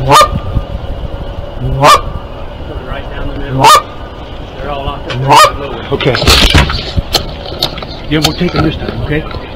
Right down the middle. They're all locked up. Okay. Yeah, we'll take them this time, okay?